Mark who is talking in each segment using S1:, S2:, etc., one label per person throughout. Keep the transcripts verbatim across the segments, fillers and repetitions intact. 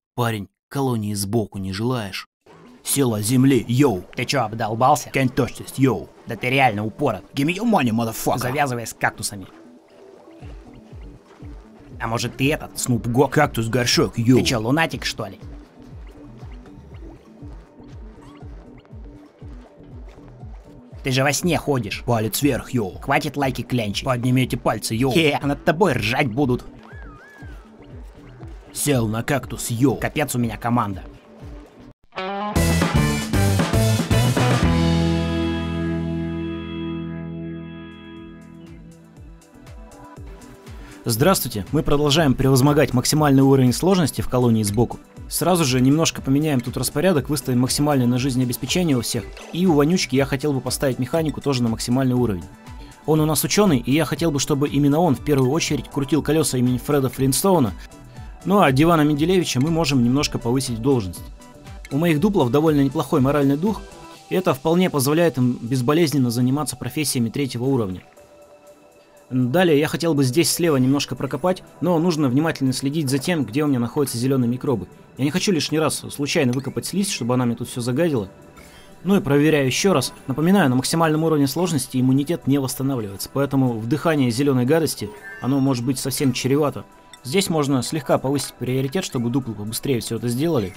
S1: Парень, колонии сбоку не желаешь? Сила земли, йоу.
S2: Ты чё, обдолбался?
S1: Can't touch this, йоу.
S2: Да ты реально упорот.
S1: Give me your money, motherfucker.
S2: Завязывай с кактусами. А может ты этот, Снуп Гог?
S1: Кактус-горшок, йоу.
S2: Ты чё, лунатик, что ли? Ты же во сне ходишь.
S1: Палец вверх, йоу.
S2: Хватит лайки клянчить.
S1: Поднимите пальцы, йоу.
S2: Хе, а над тобой ржать будут.
S1: Сел на кактус, йоу.
S2: Капец у меня команда.
S3: Здравствуйте, мы продолжаем превозмогать максимальный уровень сложности в колонии сбоку. Сразу же немножко поменяем тут распорядок, выставим максимальное на жизнеобеспечение у всех. И у Вонючки я хотел бы поставить механику тоже на максимальный уровень. Он у нас ученый, и я хотел бы, чтобы именно он в первую очередь крутил колеса имени Фреда Флинстоуна. Ну а Дивана Менделевича мы можем немножко повысить в должность. У моих дуплов довольно неплохой моральный дух, и это вполне позволяет им безболезненно заниматься профессиями третьего уровня. Далее я хотел бы здесь слева немножко прокопать, но нужно внимательно следить за тем, где у меня находятся зеленые микробы. Я не хочу лишний раз случайно выкопать слизь, чтобы она мне тут все загадила. Ну и проверяю еще раз. Напоминаю, на максимальном уровне сложности иммунитет не восстанавливается, поэтому вдыхание зеленой гадости, оно может быть совсем чревато. Здесь можно слегка повысить приоритет, чтобы дуплы побыстрее все это сделали.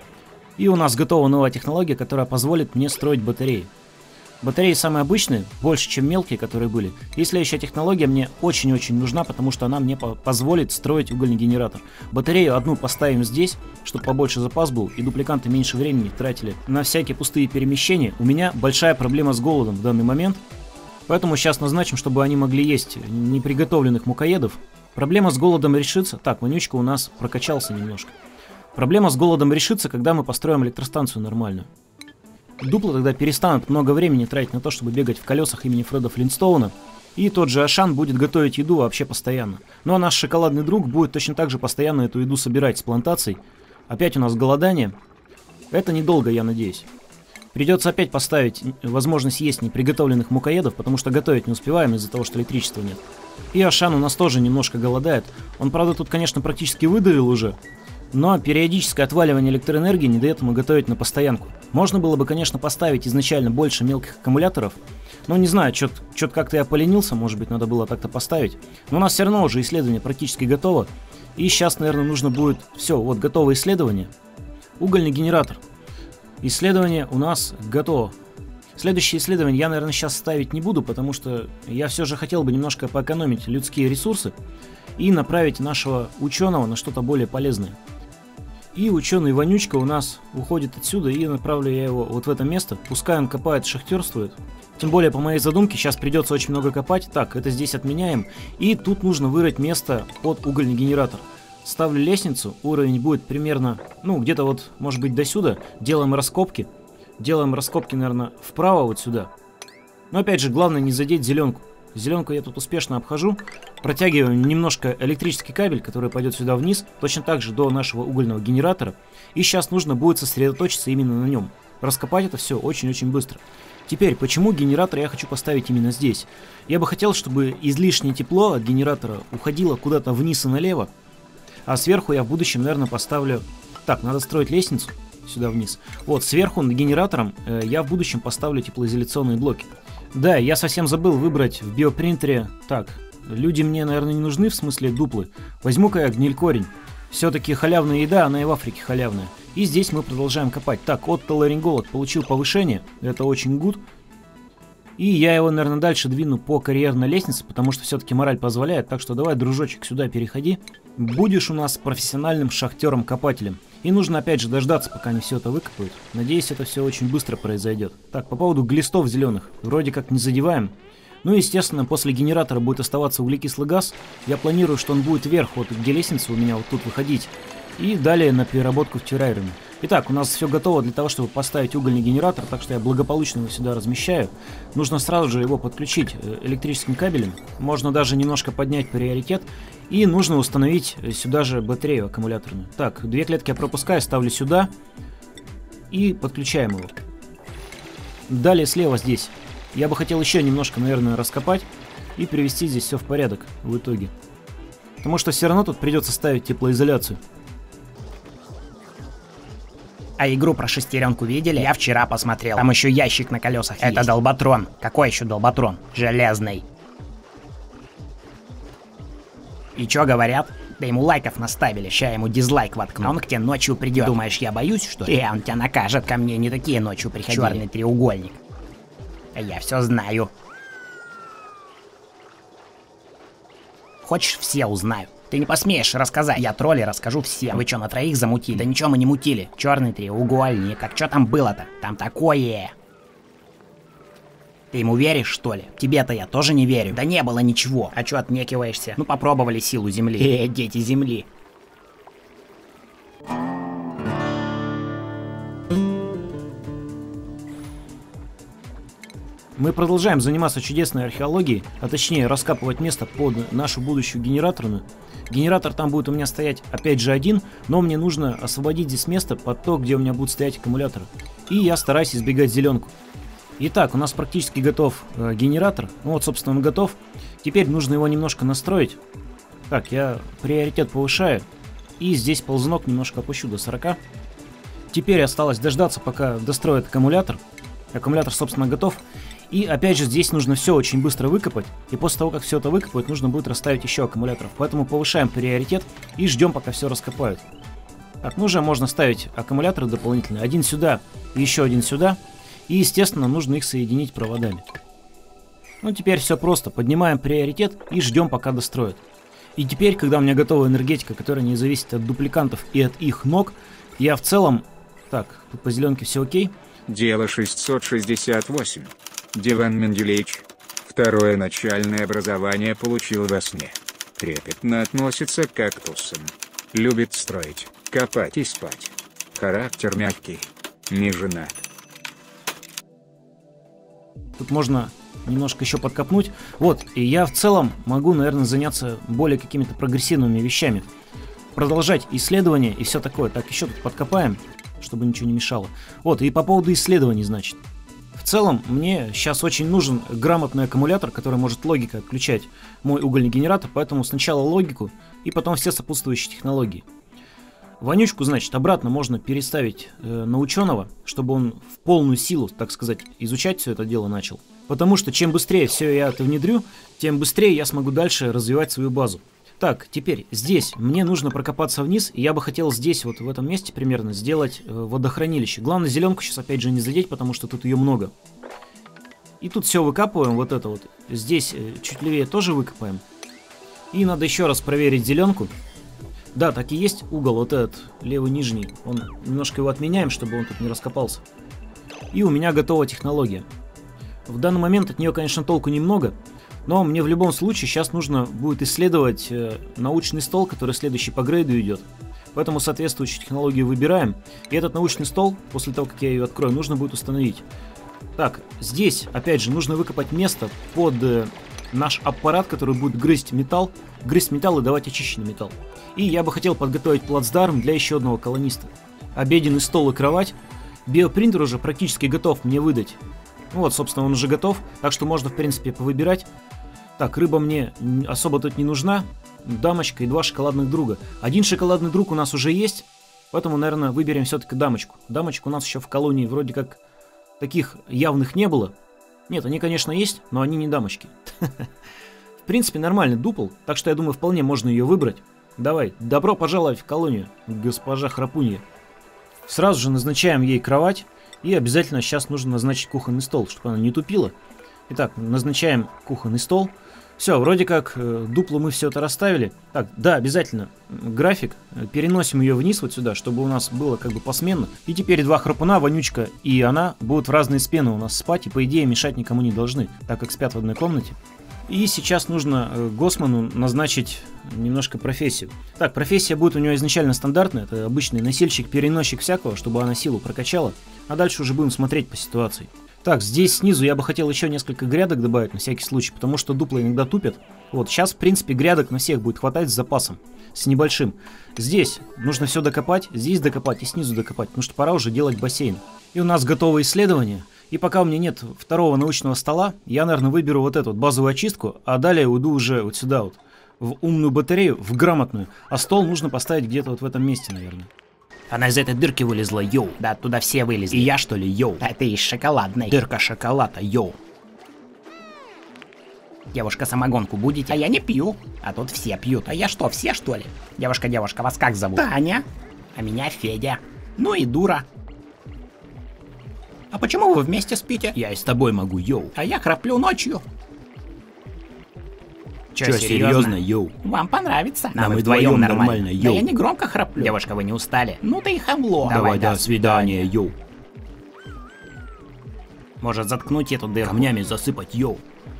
S3: И у нас готова новая технология, которая позволит мне строить батареи. Батареи самые обычные, больше, чем мелкие, которые были. И следующая технология мне очень-очень нужна, потому что она мне по позволит строить угольный генератор. Батарею одну поставим здесь, чтобы побольше запас был, и дупликанты меньше времени тратили на всякие пустые перемещения. У меня большая проблема с голодом в данный момент, поэтому сейчас назначим, чтобы они могли есть неприготовленных мукоедов. Проблема с голодом решится... Так, Вонючка у нас прокачался немножко. Проблема с голодом решится, когда мы построим электростанцию нормальную. Дупла тогда перестанут много времени тратить на то, чтобы бегать в колесах имени Фреда Флинстоуна. И тот же Ашан будет готовить еду вообще постоянно. Ну а наш шоколадный друг будет точно так же постоянно эту еду собирать с плантаций. Опять у нас голодание. Это недолго, я надеюсь. Придется опять поставить возможность есть неприготовленных мукоедов, потому что готовить не успеваем из-за того, что электричества нет. И Ашан у нас тоже немножко голодает. Он, правда, тут, конечно, практически выдавил уже. Но периодическое отваливание электроэнергии не дает ему готовить на постоянку. Можно было бы, конечно, поставить изначально больше мелких аккумуляторов. Но не знаю, что-то как-то я поленился, может быть, надо было так-то поставить. Но у нас все равно уже исследование практически готово. И сейчас, наверное, нужно будет... Все, вот готово исследование. Угольный генератор. Исследование у нас готово. Следующее исследование я, наверное, сейчас ставить не буду, потому что я все же хотел бы немножко поэкономить людские ресурсы и направить нашего ученого на что-то более полезное. И ученый Вонючка у нас уходит отсюда, и направлю я его вот в это место. Пускай он копает, шахтерствует. Тем более, по моей задумке, сейчас придется очень много копать. Так, это здесь отменяем. И тут нужно вырыть место под угольный генератор. Ставлю лестницу, уровень будет примерно, ну, где-то вот, может быть, до сюда. Делаем раскопки. Делаем раскопки, наверное, вправо вот сюда. Но опять же, главное не задеть зеленку. Зеленку я тут успешно обхожу. Протягиваем немножко электрический кабель, который пойдет сюда вниз. Точно так же до нашего угольного генератора. И сейчас нужно будет сосредоточиться именно на нем. Раскопать это все очень-очень быстро. Теперь, почему генератор я хочу поставить именно здесь? Я бы хотел, чтобы излишнее тепло от генератора уходило куда-то вниз и налево. А сверху я в будущем, наверное, поставлю... Так, надо строить лестницу сюда вниз. Вот, сверху над генератором э, я в будущем поставлю теплоизоляционные блоки. Да, я совсем забыл выбрать в биопринтере... Так, люди мне, наверное, не нужны, в смысле дуплы. Возьму-ка я гнилькорень. Все-таки халявная еда, она и в Африке халявная. И здесь мы продолжаем копать. Так, отоларинголог получил повышение. Это очень гуд. И я его, наверное, дальше двину по карьерной лестнице, потому что все-таки мораль позволяет. Так что давай, дружочек, сюда переходи. Будешь у нас профессиональным шахтером-копателем. И нужно опять же дождаться, пока они все это выкопают. Надеюсь, это все очень быстро произойдет. Так, по поводу глистов зеленых. Вроде как не задеваем. Ну, естественно, после генератора будет оставаться углекислый газ. Я планирую, что он будет вверх, вот где лестница у меня вот тут выходить. И далее на переработку в террариуме. Итак, у нас все готово для того, чтобы поставить угольный генератор, так что я благополучно его сюда размещаю. Нужно сразу же его подключить электрическим кабелем. Можно даже немножко поднять приоритет. И нужно установить сюда же батарею аккумуляторную. Так, две клетки я пропускаю, ставлю сюда. И подключаем его. Далее слева здесь. Я бы хотел еще немножко, наверное, раскопать и привести здесь все в порядок в итоге. Потому что все равно тут придется ставить теплоизоляцию.
S2: А игру про шестеренку видели? Я вчера посмотрел. Там еще ящик на колесах есть. Это долботрон. Какой еще долботрон? Железный. И чё говорят? Да ему лайков наставили, ща ему дизлайк воткну. А он к тебе ночью придет. Думаешь, я боюсь, что ли? Э, он тебя накажет. Ко мне не такие ночью приходили. Черный треугольник. А я все знаю. Хочешь, все узнают. Ты не посмеешь рассказать. Я тролли расскажу всем. Вы чё, на троих замутили? Да ничего мы не мутили. Черный треугольник. А чё там было-то? Там такое. Ты ему веришь, что ли? Тебе-то я тоже не верю. Да не было ничего. А чё отнекиваешься? Ну попробовали силу земли. Э, дети земли.
S3: Мы продолжаем заниматься чудесной археологией, а точнее раскапывать место под нашу будущую генераторную. Генератор там будет у меня стоять опять же один, но мне нужно освободить здесь место под то, где у меня будут стоять аккумуляторы. И я стараюсь избегать зеленку. Итак, у нас практически готов э, генератор. Ну вот, собственно, он готов. Теперь нужно его немножко настроить. Так, я приоритет повышаю. И здесь ползунок немножко опущу до сорока. Теперь осталось дождаться, пока достроит аккумулятор. Аккумулятор, собственно, готов. И опять же, здесь нужно все очень быстро выкопать. И после того, как все это выкопают, нужно будет расставить еще аккумуляторов. Поэтому повышаем приоритет и ждем, пока все раскопают. Так, ну уже можно ставить аккумуляторы дополнительные. Один сюда, еще один сюда. И, естественно, нужно их соединить проводами. Ну, теперь все просто. Поднимаем приоритет и ждем, пока достроят. И теперь, когда у меня готова энергетика, которая не зависит от дупликантов и от их ног, я в целом... Так, тут по зеленке все окей.
S4: Дело шестьсот шестьдесят восемь. Диван Менделеевич. Второе начальное образование получил во сне. Трепетно относится к кактусам. Любит строить, копать и спать. Характер мягкий. Не женат.
S3: Тут можно немножко еще подкопнуть. Вот, и я в целом могу, наверное, заняться более какими-то прогрессивными вещами. Продолжать исследования и все такое. Так, еще тут подкопаем, чтобы ничего не мешало. Вот, и по поводу исследований, значит. В целом, мне сейчас очень нужен грамотный аккумулятор, который может логика отключать мой угольный генератор, поэтому сначала логику и потом все сопутствующие технологии. Вонючку, значит, обратно можно переставить э, на ученого, чтобы он в полную силу, так сказать, изучать все это дело начал. Потому что чем быстрее все я это внедрю, тем быстрее я смогу дальше развивать свою базу. Так, теперь здесь мне нужно прокопаться вниз, и я бы хотел здесь, вот в этом месте примерно, сделать э, водохранилище. Главное зеленку сейчас опять же не задеть, потому что тут ее много. И тут все выкапываем, вот это вот. Здесь э, чуть левее тоже выкопаем. И надо еще раз проверить зеленку. Да, так и есть угол, вот этот, левый нижний. Он, немножко его отменяем, чтобы он тут не раскопался. И у меня готова технология. В данный момент от нее, конечно, толку немного, но мне в любом случае сейчас нужно будет исследовать э, научный стол, который следующий по грейду идет. Поэтому соответствующую технологию выбираем. И этот научный стол, после того, как я ее открою, нужно будет установить. Так, здесь, опять же, нужно выкопать место под э, наш аппарат, который будет грызть металл, грызть металл и давать очищенный металл. И я бы хотел подготовить плацдарм для еще одного колониста. Обеденный стол и кровать. Биопринтер уже практически готов мне выдать. Вот, собственно, он уже готов, так что можно, в принципе, повыбирать. Так, рыба мне особо тут не нужна. Дамочка и два шоколадных друга. Один шоколадный друг у нас уже есть, поэтому, наверное, выберем все-таки дамочку. Дамочек у нас еще в колонии вроде как таких явных не было. Нет, они, конечно, есть, но они не дамочки. В принципе, нормальный дупл, так что я думаю, вполне можно ее выбрать. Давай, добро пожаловать в колонию, госпожа Храпунья. Сразу же назначаем ей кровать. И обязательно сейчас нужно назначить кухонный стол, чтобы она не тупила. Итак, назначаем кухонный стол. Все, вроде как э, дупло мы все это расставили. Так, да, обязательно график. Переносим ее вниз вот сюда, чтобы у нас было как бы посменно. И теперь два храпуна, Вонючка и она, будут в разные смены у нас спать. И по идее мешать никому не должны, так как спят в одной комнате. И сейчас нужно э, Госману назначить немножко профессию. Так, профессия будет у него изначально стандартная. Это обычный носильщик, переносчик всякого, чтобы она силу прокачала. А дальше уже будем смотреть по ситуации. Так, здесь снизу я бы хотел еще несколько грядок добавить на всякий случай, потому что дупла иногда тупят. Вот, сейчас, в принципе, грядок на всех будет хватать с запасом, с небольшим. Здесь нужно все докопать, здесь докопать и снизу докопать, потому что пора уже делать бассейн. И у нас готово исследование. И пока у меня нет второго научного стола, я, наверное, выберу вот эту вот базовую очистку, а далее уйду уже вот сюда вот, в умную батарею, в грамотную. А стол нужно поставить где-то вот в этом месте, наверное.
S1: Она из этой дырки вылезла, йоу.
S2: Да оттуда все вылезли.
S1: И я что ли, йоу?
S2: Да ты из шоколадной.
S1: Дырка шоколада, йоу.
S2: Девушка, самогонку будете? А я не пью. А тут все пьют. А я что, все что ли? Девушка, девушка, вас как зовут? Таня. А меня Федя. Ну и дура. А почему вы вместе спите?
S1: Я и с тобой могу, йоу.
S2: А я храплю ночью.
S1: Чё, серьезно, йоу?
S2: Вам понравится.
S1: Нам и вдвоем нормально, йоу.
S2: Да я не громко храплю. Девушка, вы не устали? Ну ты и хамло.
S1: Давай, до свидания, йоу.
S2: Может заткнуть эту дырку?
S1: Камнями засыпать, йоу.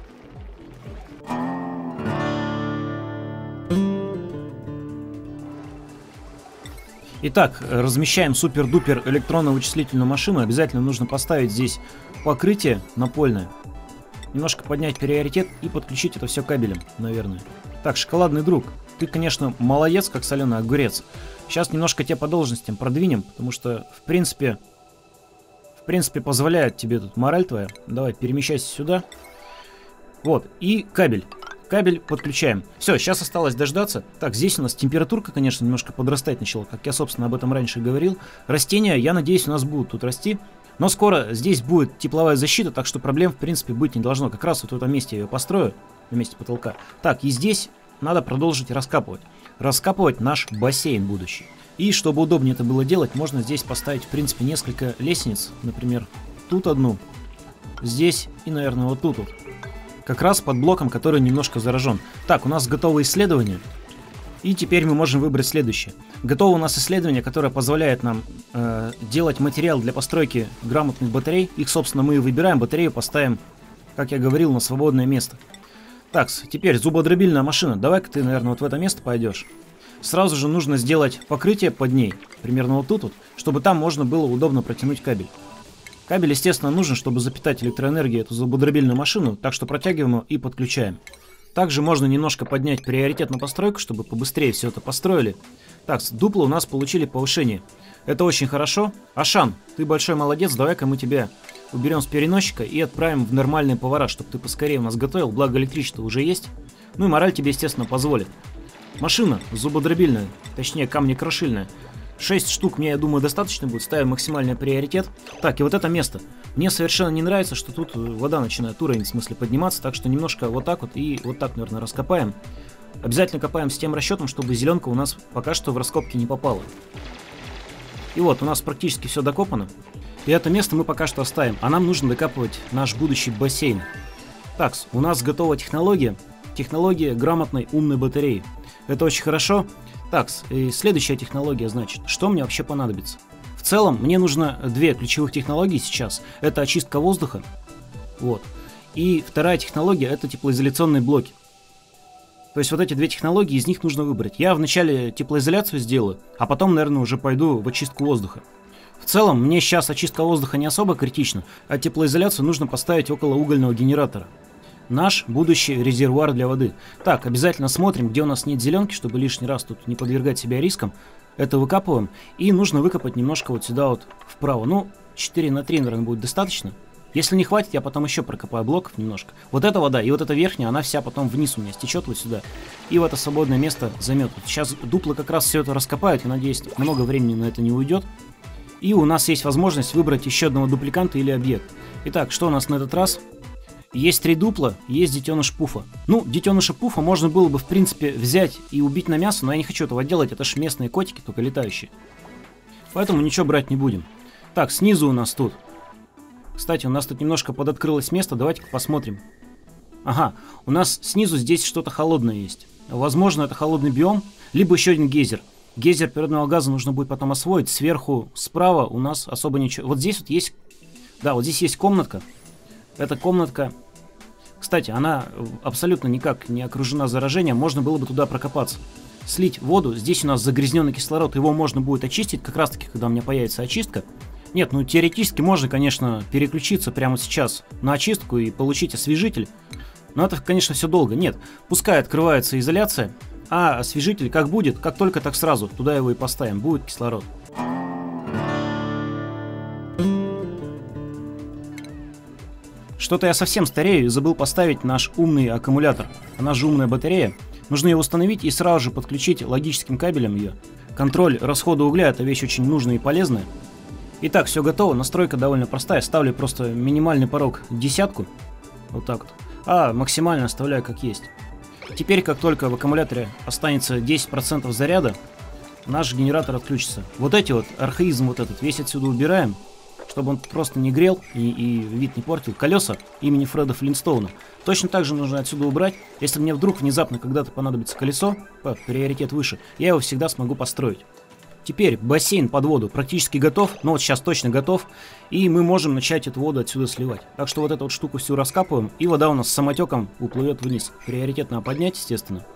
S3: Итак, размещаем супер-дупер электронно-вычислительную машину. Обязательно нужно поставить здесь покрытие напольное. Немножко поднять приоритет и подключить это все кабелем, наверное. Так, шоколадный друг, ты, конечно, молодец, как соленый огурец. Сейчас немножко тебя по должностям продвинем, потому что, в принципе, в принципе, позволяет тебе тут мораль твоя. Давай, перемещайся сюда. Вот, и кабель. Кабель подключаем. Все, сейчас осталось дождаться. Так, здесь у нас температурка, конечно, немножко подрастать начала, как я, собственно, об этом раньше говорил. Растения, я надеюсь, у нас будут тут расти. Но скоро здесь будет тепловая защита, так что проблем, в принципе, быть не должно. Как раз вот в этом месте я ее построю, на месте потолка. Так, и здесь надо продолжить раскапывать. Раскапывать наш бассейн будущий. И чтобы удобнее это было делать, можно здесь поставить, в принципе, несколько лестниц. Например, тут одну, здесь и, наверное, вот тут вот. Как раз под блоком, который немножко заражен. Так, у нас готово исследование. И теперь мы можем выбрать следующее. Готово у нас исследование, которое позволяет нам э, делать материал для постройки грамотных батарей. Их, собственно, мы и выбираем. Батарею поставим, как я говорил, на свободное место. Так, теперь зубодробильная машина. Давай-ка ты, наверное, вот в это место пойдешь. Сразу же нужно сделать покрытие под ней. Примерно вот тут вот. Чтобы там можно было удобно протянуть кабель. Кабель, естественно, нужен, чтобы запитать электроэнергией эту зубодробильную машину, так что протягиваем его и подключаем. Также можно немножко поднять приоритет на постройку, чтобы побыстрее все это построили. Так, дупла у нас получили повышение. Это очень хорошо. Ашан, ты большой молодец, давай-ка мы тебя уберем с переносчика и отправим в нормальные повара, чтобы ты поскорее у нас готовил, благо электричество уже есть. Ну и мораль тебе, естественно, позволит. Машина зубодробильная, точнее камнекрошильная. шесть штук мне, я думаю, достаточно будет. Ставим максимальный приоритет. Так, и вот это место. Мне совершенно не нравится, что тут вода начинает уровень, в смысле, подниматься. Так что немножко вот так вот и вот так, наверное, раскопаем. Обязательно копаем с тем расчетом, чтобы зеленка у нас пока что в раскопки не попала. И вот, у нас практически все докопано. И это место мы пока что оставим. А нам нужно докапывать наш будущий бассейн. Так, у нас готова технология. Технология грамотной умной батареи. Это очень хорошо. Так, и следующая технология, значит, что мне вообще понадобится? В целом, мне нужно две ключевых технологии сейчас. Это очистка воздуха, вот. И вторая технология — это теплоизоляционные блоки. То есть вот эти две технологии, из них нужно выбрать. Я вначале теплоизоляцию сделаю, а потом, наверное, уже пойду в очистку воздуха. В целом, мне сейчас очистка воздуха не особо критична, а теплоизоляцию нужно поставить около угольного генератора. Наш будущий резервуар для воды. Так, обязательно смотрим, где у нас нет зеленки, чтобы лишний раз тут не подвергать себя рискам. Это выкапываем. И нужно выкопать немножко вот сюда вот вправо. Ну, четыре на три, наверное, будет достаточно. Если не хватит, я потом еще прокопаю блоков немножко. Вот эта вода и вот эта верхняя, она вся потом вниз у меня стечет вот сюда. И в это свободное место займет. Сейчас дуплы как раз все это раскопают. Я надеюсь, много времени на это не уйдет. И у нас есть возможность выбрать еще одного дупликанта или объект. Итак, что у нас на этот раз? Есть три дупла, есть детеныш пуфа. Ну, детеныша пуфа можно было бы, в принципе, взять и убить на мясо, но я не хочу этого делать, это ж местные котики, только летающие. Поэтому ничего брать не будем. Так, снизу у нас тут. Кстати, у нас тут немножко подоткрылось место, давайте-ка посмотрим. Ага, у нас снизу здесь что-то холодное есть. Возможно, это холодный биом, либо еще один гейзер. Гейзер природного газа нужно будет потом освоить. Сверху, справа у нас особо ничего. Вот здесь вот есть... Да, вот здесь есть комнатка. Эта комнатка... Кстати, она абсолютно никак не окружена заражением, можно было бы туда прокопаться. Слить воду, здесь у нас загрязненный кислород, его можно будет очистить, как раз таки, когда у меня появится очистка. Нет, ну теоретически можно, конечно, переключиться прямо сейчас на очистку и получить освежитель. Но это, конечно, все долго. Нет, пускай открывается изоляция, а освежитель как будет, как только, так сразу, туда его и поставим, будет кислород. Что-то я совсем старею и забыл поставить наш умный аккумулятор. Она же умная батарея. Нужно ее установить и сразу же подключить логическим кабелем ее. контроль расхода угля — это вещь очень нужная и полезная. Итак, все готово, настройка довольно простая, ставлю просто минимальный порог десятку, вот так вот, а максимально оставляю как есть. Теперь, как только в аккумуляторе останется десять процентов заряда, наш генератор отключится. Вот эти вот, архаизм вот этот, весь отсюда убираем, чтобы он просто не грел и, и вид не портил. Колеса имени Фреда Флинстоуна точно так же нужно отсюда убрать. Если мне вдруг внезапно когда-то понадобится колесо, приоритет выше, я его всегда смогу построить. Теперь бассейн под воду практически готов, ну вот сейчас точно готов, и мы можем начать эту воду отсюда сливать. Так что вот эту вот штуку всю раскапываем, и вода у нас самотеком уплывет вниз. Приоритет надо поднять, естественно.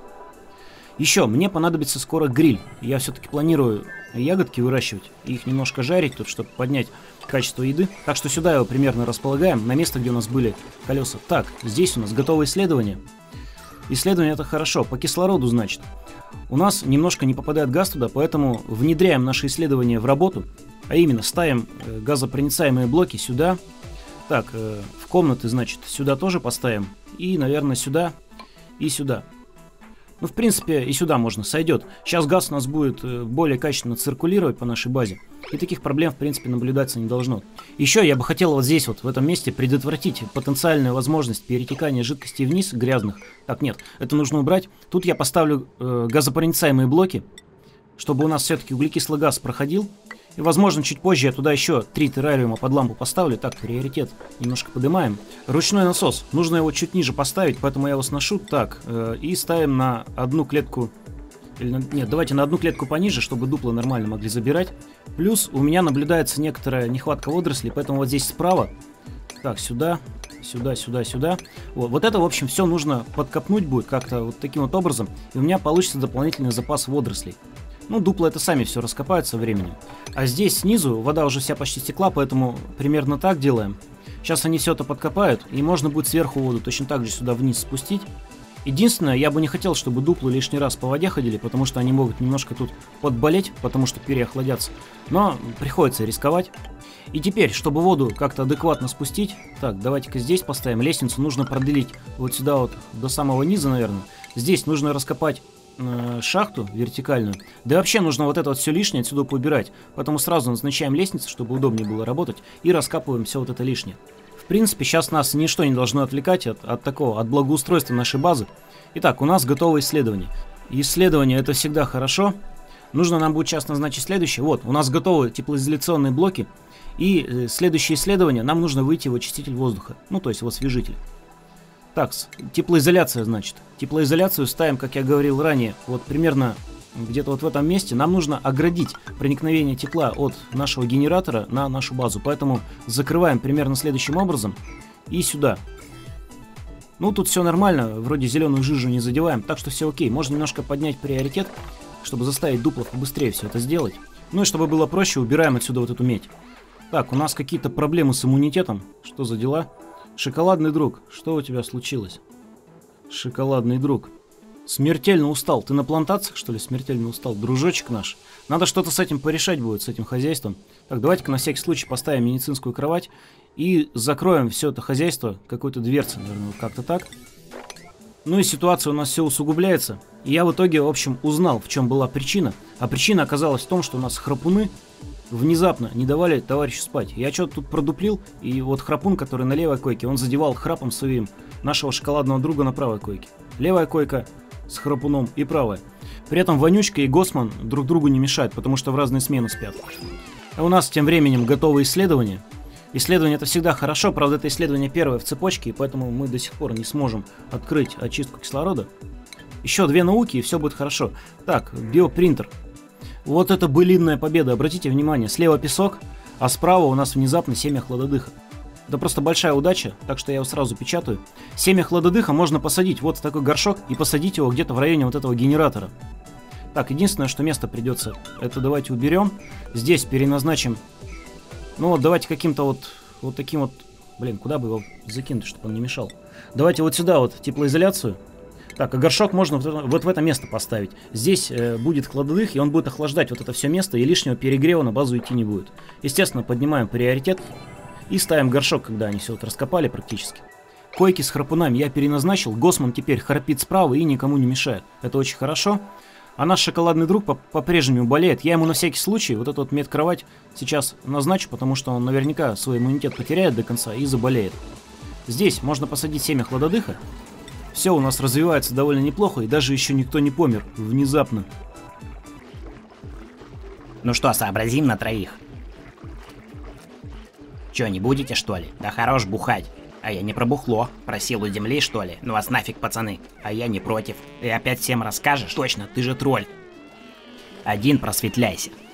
S3: Еще, мне понадобится скоро гриль. Я все-таки планирую ягодки выращивать, и их немножко жарить тут, чтобы поднять качество еды. Так что сюда его примерно располагаем, на место, где у нас были колеса. Так, здесь у нас готовое исследование. Исследование — это хорошо, по кислороду, значит. У нас немножко не попадает газ туда, поэтому внедряем наши исследования в работу. А именно, ставим э, газопроницаемые блоки сюда. Так, э, в комнаты, значит, сюда тоже поставим. И, наверное, сюда и сюда. Ну, в принципе, и сюда можно, сойдет. Сейчас газ у нас будет э, более качественно циркулировать по нашей базе. И таких проблем, в принципе, наблюдаться не должно. Еще я бы хотел вот здесь, вот в этом месте, предотвратить потенциальную возможность перетекания жидкостей вниз, грязных. Так, нет, это нужно убрать. Тут я поставлю э, газопроницаемые блоки, чтобы у нас все-таки углекислый газ проходил. И, возможно, чуть позже я туда еще три террариума под лампу поставлю. Так, приоритет немножко поднимаем. Ручной насос. Нужно его чуть ниже поставить, поэтому я его сношу. Так, э, и ставим на одну клетку... Или на, нет, давайте на одну клетку пониже, чтобы дупла нормально могли забирать. Плюс у меня наблюдается некоторая нехватка водорослей, поэтому вот здесь справа. Так, сюда, сюда, сюда, сюда. Вот, вот это, в общем, все нужно подкопнуть будет как-то вот таким вот образом. И у меня получится дополнительный запас водорослей. Ну, дупла это сами все раскопают со временем. А здесь снизу вода уже вся почти стекла, поэтому примерно так делаем. Сейчас они все это подкопают, и можно будет сверху воду точно так же сюда вниз спустить. Единственное, я бы не хотел, чтобы дуплы лишний раз по воде ходили, потому что они могут немножко тут подболеть, потому что переохладятся. Но приходится рисковать. И теперь, чтобы воду как-то адекватно спустить, так, давайте-ка здесь поставим. Лестницу нужно продлить вот сюда вот до самого низа, наверное. Здесь нужно раскопать э, шахту вертикальную. Да и вообще нужно вот это вот все лишнее отсюда поубирать. Поэтому сразу назначаем лестницу, чтобы удобнее было работать, и раскапываем все вот это лишнее. В принципе, сейчас нас ничто не должно отвлекать от, от такого, от благоустройства нашей базы. Итак, у нас готово исследование. Исследование — это всегда хорошо. Нужно нам будет сейчас назначить следующее. Вот, у нас готовы теплоизоляционные блоки. И э, следующее исследование, нам нужно выйти в очиститель воздуха. Ну, то есть в освежитель. Так, теплоизоляция, значит. Теплоизоляцию ставим, как я говорил ранее, вот примерно где-то вот в этом месте. Нам нужно оградить проникновение тепла от нашего генератора на нашу базу. Поэтому закрываем примерно следующим образом. И сюда. Ну, тут все нормально, вроде зеленую жижу не задеваем, так что все окей. Можно немножко поднять приоритет, чтобы заставить дуплов побыстрее все это сделать. Ну и чтобы было проще, убираем отсюда вот эту медь. Так, у нас какие-то проблемы с иммунитетом. Что за дела? Шоколадный друг, что у тебя случилось? Шоколадный друг. Смертельно устал. Ты на плантациях, что ли, смертельно устал? Дружочек наш. Надо что-то с этим порешать будет, с этим хозяйством. Так, давайте-ка на всякий случай поставим медицинскую кровать и закроем все это хозяйство какой-то дверцей, наверное, как-то так. Ну и ситуация у нас все усугубляется. И я в итоге, в общем, узнал, в чем была причина. А причина оказалась в том, что у нас храпуны внезапно не давали товарищу спать. Я что-то тут продуплил, и вот храпун, который на левой койке, он задевал храпом своим нашего шоколадного друга на правой койке. Левая койка с храпуном и правая. При этом Вонючка и Госман друг другу не мешают, потому что в разные смены спят. А у нас тем временем готовы исследования. Исследование — это всегда хорошо, правда, это исследование первое в цепочке, и поэтому мы до сих пор не сможем открыть очистку кислорода. Еще две науки, и все будет хорошо. Так, биопринтер. Вот это былинная победа, обратите внимание, слева песок, а справа у нас внезапно семя хладодыха. Это просто большая удача, так что я его сразу печатаю. Семя хладодыха можно посадить вот в такой горшок и посадить его где-то в районе вот этого генератора. Так, единственное, что место придется, это давайте уберем. Здесь переназначим. Ну вот, давайте каким-то вот, вот таким вот... Блин, куда бы его закинуть, чтобы он не мешал? Давайте вот сюда вот теплоизоляцию. Так, а горшок можно вот, вот в это место поставить. Здесь э, будет хладодых, и он будет охлаждать вот это все место, и лишнего перегрева на базу идти не будет. Естественно, поднимаем приоритет. И ставим горшок, когда они все вот раскопали практически. Койки с храпунами я переназначил. Госман теперь храпит справа и никому не мешает. Это очень хорошо. А наш шоколадный друг по- по-прежнему болеет. Я ему на всякий случай вот эту вот медкровать сейчас назначу, потому что он наверняка свой иммунитет потеряет до конца и заболеет. Здесь можно посадить семя хладодыха. Все у нас развивается довольно неплохо, и даже еще никто не помер внезапно.
S2: Ну что, сообразим на троих? Че, не будете, что ли? Да хорош бухать. А я не про бухло, про силу земли, что ли? Ну вас нафиг, пацаны. А я не против. И опять всем расскажешь? Точно, ты же тролль. Один просветляйся.